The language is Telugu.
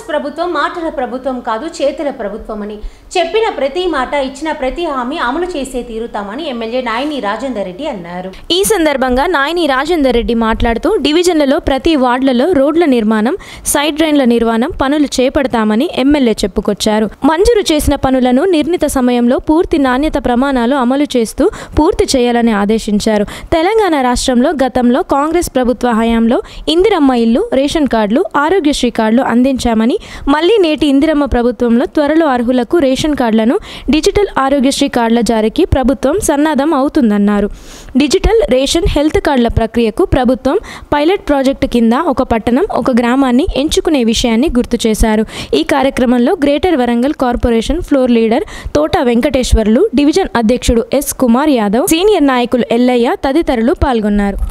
ప్రభుత్వం మాటల ప్రభుత్వం కాదు, చేతుల ప్రభుత్వం అని చెప్పిన ప్రతి మాట, ఇచ్చిన ప్రతి హామీ అమలు చేసే తీరుతామని ఎమ్మెల్యే నాయని రాజేందర్ రెడ్డి అన్నారు. ఈ సందర్భంగా నాయని రాజేందర్ రెడ్డి మాట్లాడుతూ డివిజన్లలో ప్రతి వార్డులలో రోడ్ల నిర్మాణం, సైడ్ డ్రైన్ల నిర్మాణం పనులు చేపడతామని ఎమ్మెల్యే చెప్పుకొచ్చారు. మంజూరు చేసిన పనులను నిర్ణీత సమయంలో పూర్తి నాణ్యత ప్రమాణాలు అమలు చేస్తూ పూర్తి చేయాలని ఆదేశించారు. తెలంగాణ రాష్ట్రంలో గతంలో కాంగ్రెస్ ప్రభుత్వ హయాంలో ఇందిరమ్మ ఇల్లు, రేషన్ కార్డులు, ఆరోగ్యశ్రీ కార్డులు అందించామని, మళ్లీ నేటి ఇందిరమ్మ ప్రభుత్వంలో త్వరలో అర్హులకు రేషన్ కార్డులను, డిజిటల్ ఆరోగ్యశ్రీ కార్డుల జారీకి ప్రభుత్వం సన్నద్ధం అవుతుందన్నారు. డిజిటల్ రేషన్, హెల్త్ కార్డుల ప్రక్రియకు ప్రభుత్వం పైలట్ ప్రాజెక్టు కింద ఒక పట్టణం, ఒక గ్రామాన్ని ఎంచుకునే విషయాన్ని గుర్తు చేశారు. ఈ కార్యక్రమంలో greater Warangal corporation floor leader Thota Venkateswarlu, division అధ్యక్షుడు ఎస్ కుమార్ యాదవ్, సీనియర్ నాయకులు ఎల్లయ్య తదితరులు పాల్గొన్నారు.